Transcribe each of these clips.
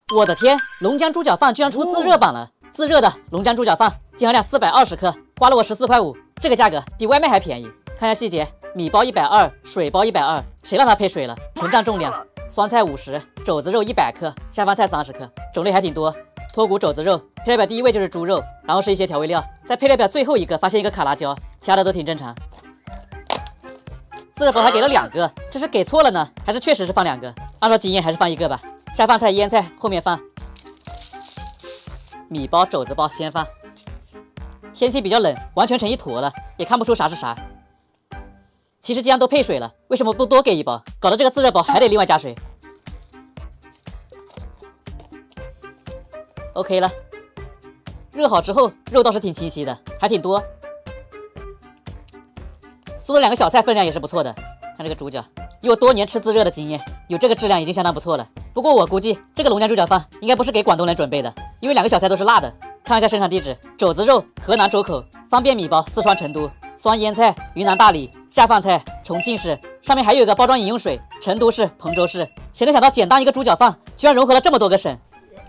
我的天，龙江猪脚饭居然出自热版了！自热的龙江猪脚饭，净含量420克，花了我14块5，这个价格比外卖还便宜。看下细节，米包120，水包120，谁让它配水了？纯占重量。酸菜50，肘子肉100克，下饭菜30克，种类还挺多。脱骨肘子肉，配料表第一位就是猪肉，然后是一些调味料，在配料表最后一个发现一个卡辣椒，其他的都挺正常。自热包还给了2个，这是给错了呢，还是确实是放2个？按照经验还是放1个吧。下饭菜、腌菜后面放，米包、肘子包先放。天气比较冷，完全成一坨了，也看不出啥是啥。其实既然都配水了，为什么不多给1包？搞得这个自热包还得另外加水。OK 了，热好之后肉倒是挺清晰的，还挺多。酥的2个小菜分量也是不错的。看这个猪脚，以我多年吃自热的经验，有这个质量已经相当不错了。不过我估计这个龙江猪脚饭应该不是给广东人准备的，因为2个小菜都是辣的。看一下生产地址，肘子肉河南周口，方便米包四川成都，酸腌菜云南大理，下饭菜重庆市，上面还有一个包装饮用水成都市、彭州市。谁能想到简单一个猪脚饭居然融合了这么多个省？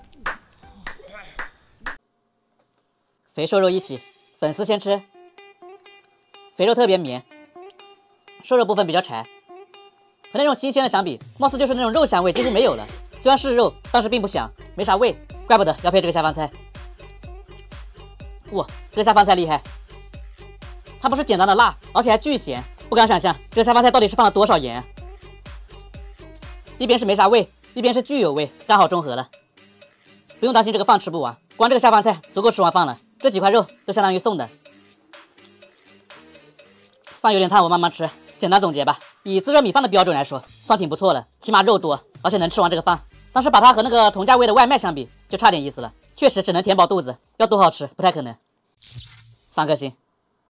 肥瘦肉一起，粉丝先吃。肥肉特别绵，瘦肉部分比较柴，和那种新鲜的相比，貌似就是那种肉香味几乎没有了。虽然是肉，但是并不香，没啥味，怪不得要配这个下饭菜。哇，这个下饭菜厉害，它不是简单的辣，而且还巨咸，不敢想象这个下饭菜到底是放了多少盐。一边是没啥味，一边是巨有味，刚好中和了。不用担心这个饭吃不完，光这个下饭菜足够吃完饭了。这几块肉都相当于送的。饭有点烫，我慢慢吃。简单总结吧，以自热米饭的标准来说，算挺不错了，起码肉多，而且能吃完这个饭。但是把它和那个同价位的外卖相比，就差点意思了。确实只能填饱肚子，要多好吃不太可能。3颗星。